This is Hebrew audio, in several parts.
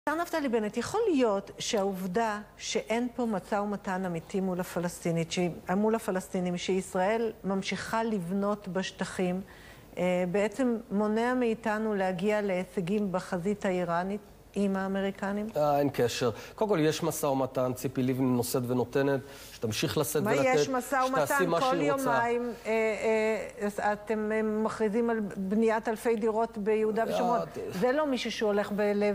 השר נפתלי בנט, יכול להיות שהעובדה שאין פה משא ומתן אמיתי מול הפלסטינים, שישראל ממשיכה לבנות בשטחים, בעצם מונע מאיתנו להגיע להישגים בחזית האיראנית עם האמריקנים? אין קשר. קודם כל, יש משא ומתן, ציפי לבני נושאת ונותנת, שתמשיך לשאת ולתת, מה יש משא ומתן? כל יומיים אתם מכריזים על בניית אלפי דירות ביהודה ושומרון. זה לא מישהו שהולך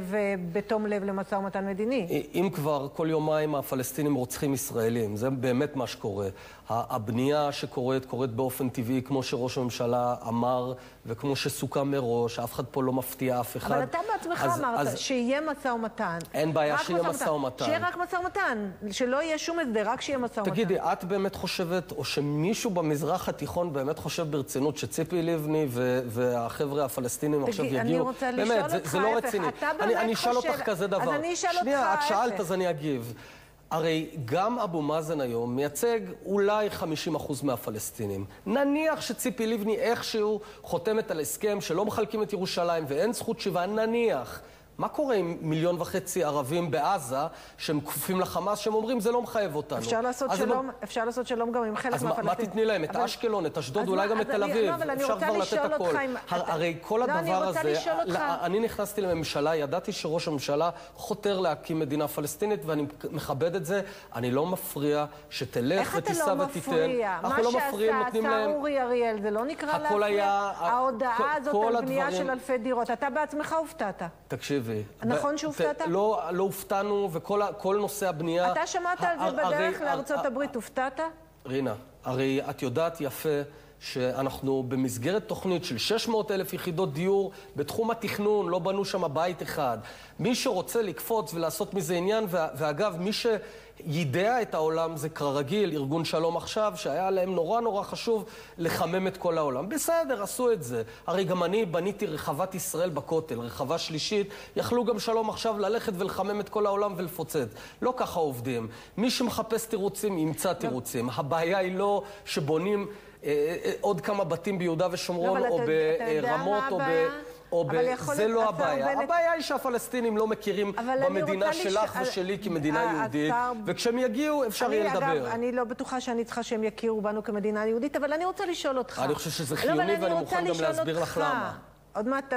בתום לב למשא ומתן מדיני. אם כבר כל יומיים הפלסטינים רוצחים ישראלים, זה באמת מה שקורה. הבנייה שקורית באופן טבעי, כמו שראש הממשלה אמר, וכמו שסוכם מראש, אף אחד פה לא מפתיע אף אחד. אבל אתה בעצמך אמרת שיהיה משא ומתן. אין בעיה שיהיה משא ומתן. שיהיה רק משא ומתן, שלא יהיה שום הסדר, רק שיהיה משא ומתן. תגידי, את באמת חושבת, או שמישהו במזרח התיכון באמת חושב ברצינות שציפי לבני והחבר'ה הפלסטינים עכשיו יגיעו? אני רוצה לשאול אותך, זה לא רציני. אני אשאל אותך כזה דבר. אז אני אשאל אותך שנייה, את שאלת אז אני אגיב. הרי גם אבו מאזן היום מייצג אולי 50% מהפלסטינים. נניח שציפי לבני איכשהו חותמת על הסכם שלא מחלקים את ירושלים ואין זכות שיבה, נניח. מה קורה עם 1.5 מיליון ערבים בעזה שהם כפופים לחמאס, שהם אומרים זה לא מחייב אותנו? אפשר לעשות שלום גם עם חלק מהפלסטינים. אז מה תתני להם? את אשקלון, את אשדוד, אולי גם את תל אביב. אפשר כבר לתת הכל. הרי כל הדבר הזה, אני נכנסתי לממשלה, ידעתי שראש הממשלה חותר להקים מדינה פלסטינית, ואני מכבד את זה. אני לא מפריע שתלך ותיסע ותיתן. מה שעשה השר אורי אריאל, זה לא נקרא להפריע? ההודעה הזאת על בנייה של אלפי דירות. אתה בעצמך הופתעת. תקשיבי. נכון שהופתעת? לא הופתענו, וכל נושא הבנייה... אתה שמעת על זה בדרך לארצות הברית, הופתעת? רינה, הרי את יודעת יפה שאנחנו במסגרת תוכנית של 600,000 יחידות דיור בתחום התכנון, לא בנו שם בית אחד. מי שרוצה לקפוץ ולעשות מזה עניין, ואגב, מי שידע את העולם זה כרגיל, ארגון שלום עכשיו, שהיה להם נורא חשוב לחמם את כל העולם. בסדר, עשו את זה. הרי גם אני בניתי רחבת ישראל בכותל, רחבה שלישית, יכלו גם שלום עכשיו ללכת ולחמם את כל העולם ולפוצץ. לא ככה עובדים. מי שמחפש תירוצים, ימצא תירוצים. הבעיה היא לא שבונים עוד כמה בתים ביהודה ושומרון, או ברמות, זה לא הבעיה. הבעיה היא שהפלסטינים לא מכירים במדינה שלך ושלי כמדינה יהודית, וכשהם יגיעו אפשר יהיה לדבר. אגב, אני לא בטוחה שאני צריכה שהם יכירו בנו כמדינה יהודית, אבל אני רוצה לשאול אותך. אני חושב שזה חיוני ואני מוכן גם להסביר לך למה. עוד מעט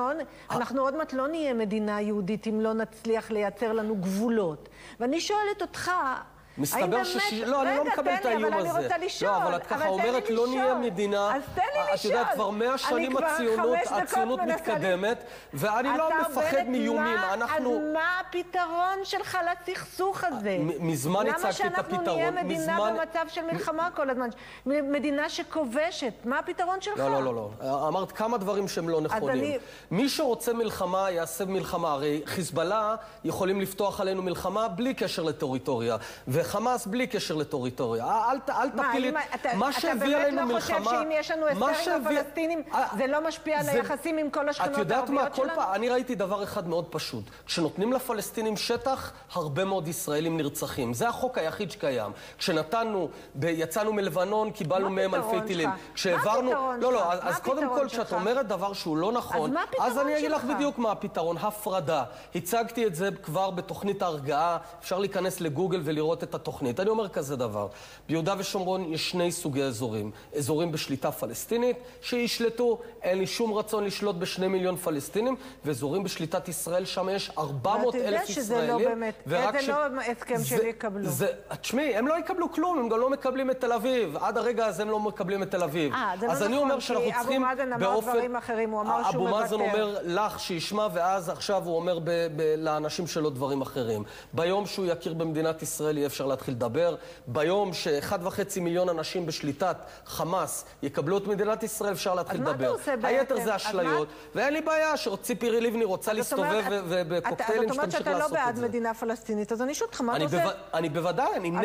אנחנו עוד מעט לא נהיה מדינה יהודית אם לא נצליח לייצר לנו גבולות. ואני שואלת אותך, מסתבר לא, אני לא מקבל את האיום הזה. אבל אני רוצה לשאול. לא, אבל את ככה אומרת, לא נהיה מדינה. אז תן לי לשאול. את יודעת, כבר 100 שנים הציונות מתקדמת, ואני לא מפחד מאיומים. אז מה הפתרון שלך לסכסוך הזה? מזמן הצגתי את הפתרון. למה שאנחנו נהיה מדינה במצב של מלחמה כל הזמן? מדינה שכובשת. מה הפתרון שלך? לא. אמרת כמה דברים שהם לא נכונים. מי שרוצה מלחמה, יעשה מלחמה. הרי חיזבאללה יכולים לפתוח עלינו מלחמה בלי קשר לטריטוריה. וחמאס בלי קשר לטריטוריה. אל תפילי... מה שהביא עלינו מלחמה... אתה באמת לא חושב שאם יש לנו הסדר עם הפלסטינים, זה לא משפיע על היחסים עם כל השכנות הערביות שלנו? אני ראיתי דבר אחד מאוד פשוט. כשנותנים לפלסטינים שטח, הרבה מאוד ישראלים נרצחים. זה החוק היחיד שקיים. כשנתנו, יצאנו מלבנון, קיבלנו מהם אלפי טילים. מה הפתרון שלך? לא, אז קודם כל, כשאת אומרת דבר שהוא לא נכון, אז אני אגיד לך בדיוק מה הפתרון. הפרדה. הצגתי את זה כבר בתוכנית ההרגעה. אפשר להיכנס לגוגל ולראות את התוכנית. אני אומר כזה דבר. ביהודה ושומרון יש 2 סוגי אזורים. אזורים בשליטה פלסטינית שישלטו, אין לי שום רצון לשלוט ב2 מיליון פלסטינים, ואזורים בשליטת ישראל, שם יש 400,000 ישראלים. זה לא באמת, זה לא הסכם שהם יקבלו. תשמעי, הם לא יקבלו כלום, הם גם לא מקבלים את תל אביב. עד הרגע הזה הם לא מקבלים את תל אביב. אז אני אומר שאנחנו צריכים באופן... אבו מאזן אומר לך שישמע, ואז עכשיו הוא אומר לאנשים שלו דברים אחרים. ביום שהוא יכיר במדינת ישראל יהיה אפשר להתחיל לדבר. ביום ש1.5 מיליון אנשים בשליטת חמאס יקבלו את מדינת ישראל, אפשר להתחיל לדבר. היתר זה אשליות, ואין לי בעיה שציפי לבני רוצה להסתובב ובקוקטיילים שתמשיך לעשות את זה. זאת אומרת שאתה לא בעד מדינה פלסטינית, אז אני שואל אותך, מה אתה עושה? אני בוודאי,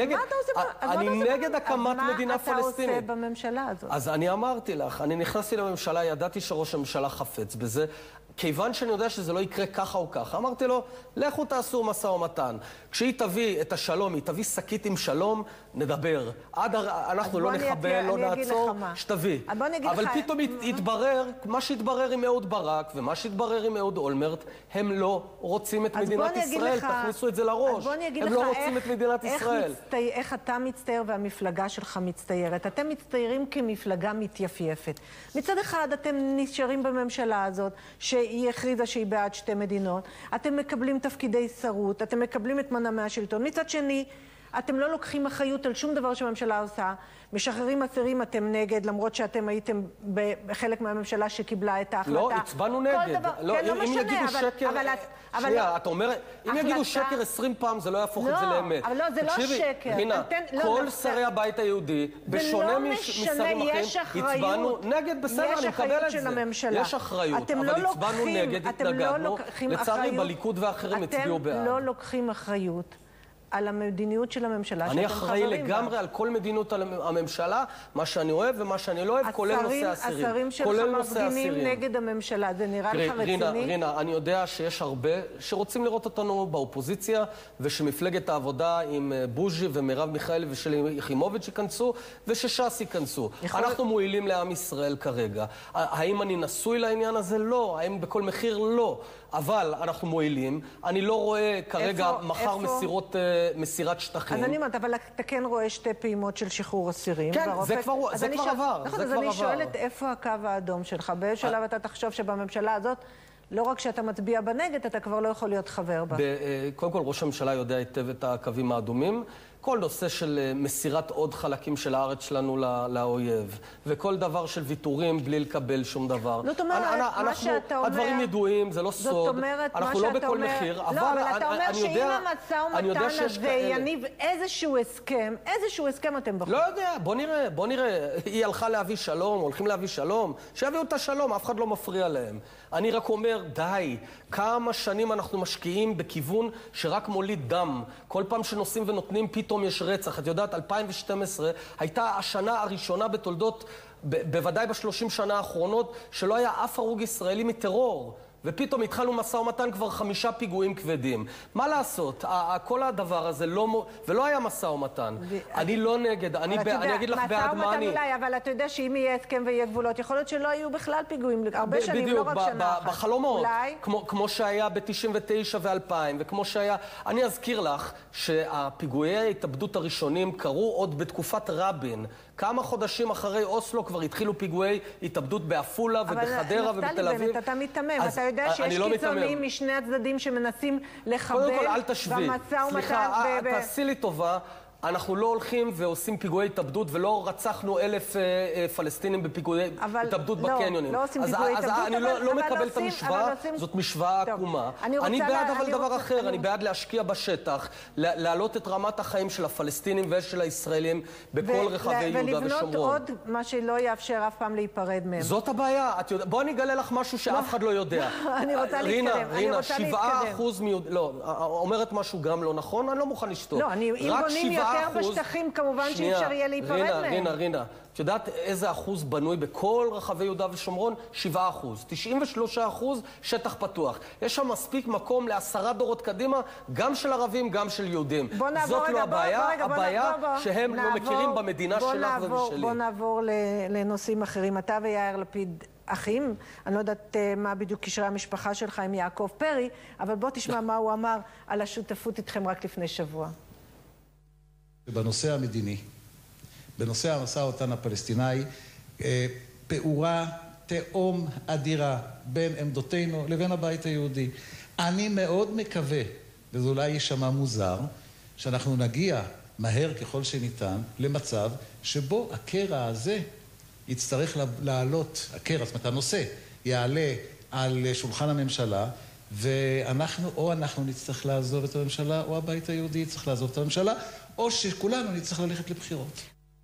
אני נגד הקמת מדינה פלסטינית. אז מה אתה עושה בממשלה הזאת? אז אני אמרתי לך, אני נכנסתי לממשלה, ידעתי שראש הממשלה חפץ בזה. כיוון שאני יודע שזה לא יקרה ככה או ככה, אמרתי לו, לכו תעשו משא ומתן. כשהיא תביא את השלום, היא תביא שקית עם שלום, נדבר. אנחנו לא נחבל, לא נעצור, שתביא. אבל פתאום יתברר, מה שהתברר עם אהוד ברק ומה שהתברר עם אהוד אולמרט, הם לא רוצים את מדינת ישראל, תכניסו את זה לראש. הם לא רוצים את מדינת ישראל. איך אתה מצטייר והמפלגה שלך מצטיירת. אתם מצטיירים כמפלגה מתייפייפת. מצד אחד אתם נשארים בממשלה הזאת, שהיא הכריזה שהיא בעד שתי מדינות. אתם מקבלים תפקידי שרות, אתם מקבלים את מנעמי השלטון. מצד שני, אתם לא לוקחים אחריות על שום דבר שהממשלה עושה. משחררים אסירים, אתם נגד, למרות שאתם הייתם בחלק מהממשלה שקיבלה את ההחלטה. לא, הצבענו נגד. אם יגידו שקר... שנייה, אתה אומר, אם יגידו שקר 20 פעם, זה לא יהפוך את זה לאמת. אבל לא, זה לא שקר. רינה, כל שרי הבית היהודי, בשונה משרים אחרים, הצבענו נגד, בסדר, אני מקבל את זה. יש אחריות, אבל הצבענו נגד, התנגדנו, לצערי בליכוד ואחרים הצביעו בעד. אתם לא לוקחים אחריות על המדיניות של הממשלה שאתם חברים בה. אני אחראי לגמרי על כל מדיניות הממשלה, מה שאני אוהב ומה שאני לא אוהב, כולל נושא האסירים. השרים שלך מפגינים נגד הממשלה, זה נראה לך רציני? רינה, אני יודע שיש הרבה שרוצים לראות אותנו באופוזיציה, ושמפלגת העבודה עם בוז'י ומרב מיכאלי ושלי יחימוביץ' ייכנסו, ושש"ס ייכנסו. אנחנו מועילים לעם ישראל כרגע. האם אני נשוי לעניין הזה? לא. האם בכל מחיר? לא. אבל אנחנו מועילים. אני לא רואה כרגע מחר מסירת שטחים. אז אני אומרת, אבל אתה כן רואה שתי פעימות של שחרור אסירים. כן, זה כבר עבר. אז אני שואלת, איפה הקו האדום שלך? באיזה שלב אתה תחשוב שבממשלה הזאת, לא רק שאתה מצביע בנגד, אתה כבר לא יכול להיות חבר בה. קודם כל, ראש הממשלה יודע היטב את הקווים האדומים. כל נושא של מסירת עוד חלקים של הארץ שלנו לאויב, וכל דבר של ויתורים בלי לקבל שום דבר. זאת אומרת, מה שאתה אומר... הדברים ידועים, זה לא סוד. זאת אומרת, מה שאתה אומר... אנחנו לא בכל מחיר, אבל אתה אומר שאם המשא ומתן הזה יניב איזשהו הסכם אתם בחור. לא יודע, בוא נראה. היא הלכה להביא שלום, הולכים להביא שלום. שיביאו את השלום, אף אחד לא מפריע להם. אני רק אומר, די, כמה שנים אנחנו משקיעים בכיוון שרק מוליד דם. כל פעם שנוסעים ונותנים, פתאום יש רצח. את יודעת, 2012 הייתה השנה הראשונה בתולדות, בוודאי ב30 שנה האחרונות, שלא היה אף הרוג ישראלי מטרור. ופתאום התחלנו משא ומתן כבר 5 פיגועים כבדים. מה לעשות? כל הדבר הזה לא... ולא היה משא ומתן. אני לא נגד, אני אגיד לך בעד מה אני... אבל אתה יודע שאם יהיה הסכם ויהיה גבולות, יכול להיות שלא יהיו בכלל פיגועים הרבה שנים, לא רק שנה אחת. בחלומות. כמו שהיה ב-99 ו-2000, וכמו שהיה... אני אזכיר לך שהפיגועי ההתאבדות הראשונים קרו עוד בתקופת רבין. כמה חודשים אחרי אוסלו כבר התחילו פיגועי התאבדות באפולה ובחדרה ובתל אביב. אבל אתה מתאמן, אתה יודע שיש קיצונים משני הצדדים שמנסים לחבל קודם כל, אל תשווי. במשא ומתן. סליחה, תעשי לי טובה. אנחנו לא הולכים ועושים פיגועי התאבדות, ולא רצחנו 1,000 פלסטינים בפיגועי התאבדות בקניונים. לא עושים פיגועי התאבדות, אז אני לא מקבל את המשוואה, זאת משוואה עקומה. אני בעד אבל דבר אחר, אני בעד להשקיע בשטח, להעלות את רמת החיים של הפלסטינים ושל הישראלים בכל רחבי יהודה ושומרון. ולבנות עוד מה שלא יאפשר אף פעם להיפרד מהם. זאת הבעיה. בוא אני אגלה לך משהו שאף אחד לא יודע. אני רוצה להתקדם. רינה, 7% לא, אומרת משהו גם לא נכון, אני לא מוכן לשתות. לא, אם בונים יותר בשטחים, כמובן שאי אפשר יהיה להיפרד מהם. רינה, את יודעת איזה אחוז בנוי בכל רחבי יהודה ושומרון? 7%. 93% שטח פתוח. יש שם מספיק מקום ל10 דורות קדימה, גם של ערבים, גם של יהודים. זאת לא הבעיה, הבעיה שהם לא מכירים במדינה שלך ובשלי. בוא נעבור לנושאים אחרים. אתה ויאיר לפיד אחים, אני לא יודעת מה בדיוק קשרי המשפחה שלך עם יעקב פרי, אבל בוא תשמע מה הוא אמר על השותפות איתכם רק לפני שבוע. בנושא המדיני, בנושא המשא ומתן הפלסטיני, פעורה תהום אדירה בין עמדותינו לבין הבית היהודי. אני מאוד מקווה, וזה אולי יישמע מוזר, שאנחנו נגיע מהר ככל שניתן למצב שבו הקרע הזה יצטרך לעלות, הקרע, זאת אומרת הנושא, יעלה על שולחן הממשלה, ואנחנו, אנחנו נצטרך לעזוב את הממשלה, או הבית היהודי יצטרך לעזוב את הממשלה, או שכולנו נצטרך ללכת לבחירות.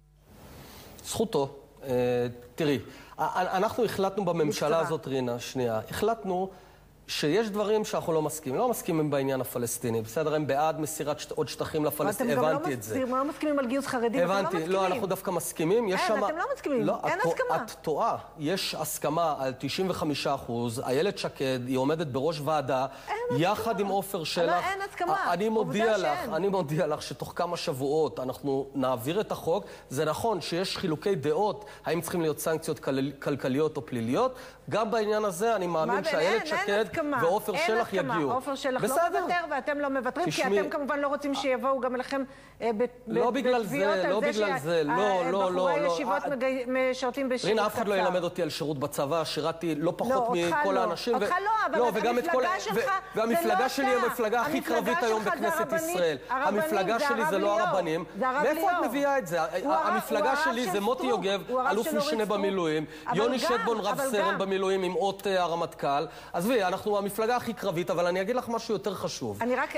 זכותו. תראי, אנחנו החלטנו בממשלה הזאת, רינה, שנייה, החלטנו שיש דברים שאנחנו לא מסכימים. לא מסכימים בעניין הפלסטיני. בסדר, הם בעד מסירת עוד שטחים לפלסטינים. הבנתי את זה. אתם גם לא מסכימים על גיוס חרדים, אתם לא מסכימים. הבנתי, לא, אנחנו דווקא מסכימים. אין, אתם לא מסכימים. אין הסכמה. את טועה. יש הסכמה על 95%. איילת שקד, היא עומדת בראש ועדה, יחד עם עופר שלח. אין הסכמה. אני מודיע לך שתוך כמה שבועות אנחנו נעביר את החוק. זה נכון שיש חילוקי דעות, האם צריכים להיות סנקציות כלכליות או פליליות. גם בעניין הזה אני מאמין שאיילת שקד ועופר שלח יגיעו. עופר שלח לא מוותר ואתם לא מוותרים, כי אתם כמובן לא רוצים שיבואו גם אליכם בתביעות על זה שבחורי ישיבות משרתים בשירות קצר. רינה, אף אחד לא ילמד אותי על שירות בצבא, שירתי לא פחות מכל האנשים. אותך לא, אבל המפלגה שלך... והמפלגה שלי היא המפלגה הכי קרבית היום בכנסת ישראל. המפלגה שלי זה לא הרבנים. מאיפה את מביאה את זה? המפלגה שלי זה מוטי יוגב, אלוף משנה במילואים, יוני שטבון רב סרן במילואים עם אות הרמטכ"ל. עזבי, אנחנו המפלגה הכי קרבית, אבל אני אגיד לך משהו יותר חשוב.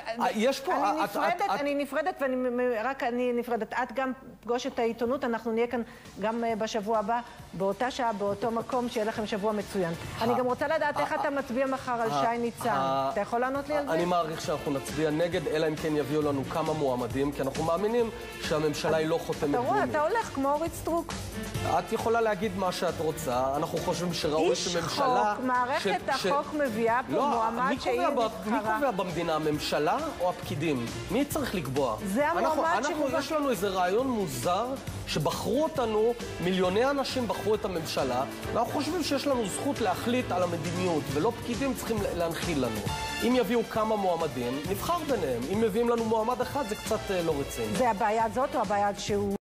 אני נפרדת, אני נפרדת. את גם פגוש את העיתונות, אנחנו נהיה כאן גם בשבוע הבא, באותה שעה, באותו מקום, שיהיה לכם שבוע מצוין. אני גם רוצה לדעת איך אתה מצביע מחר על שי ניצן. אתה יכול לענות לי על זה? אני מעריך שאנחנו נצביע נגד, אלא אם כן יביאו לנו כמה מועמדים, כי אנחנו מאמינים שהממשלה היא לא חותמת גומי. אתה הולך כמו אורית סטרוק. את יכולה להגיד מה שאת רוצה. אנחנו חושבים שראוי שממשלה... מערכת החוק מביאה פה מועמד שהיא נבחרה. מי קובע במדינה, הממשלה או הפקידים? מי צריך לקבוע? זה המועמד שמובא. יש לנו איזה רעיון מוזר שבחרו אותנו, מיליוני אנשים בחרו את הממשלה, ואנחנו חושבים שיש לנו זכות להחליט על המדיניות, ולא פקידים צריכים להנחיל לנו. אם יביאו כמה מועמדים, נבחר ביניהם. אם מביאים לנו מועמד אחד, זה קצת לא רציני. זה הבעיה הזאת או הבעיה שהוא...